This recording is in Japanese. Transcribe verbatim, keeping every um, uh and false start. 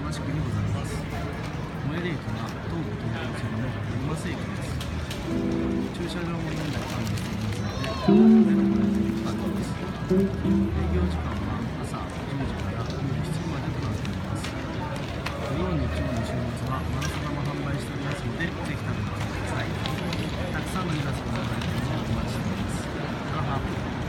しくにございます。最寄り駅は東武東上線の小松駅です。駐車場も現在完備していますので、お求めのご来店が可能です。営業時間は朝じゅうじから夜しちじまでとなっております。土曜日曜の週末はマンス玉販売しておりますので、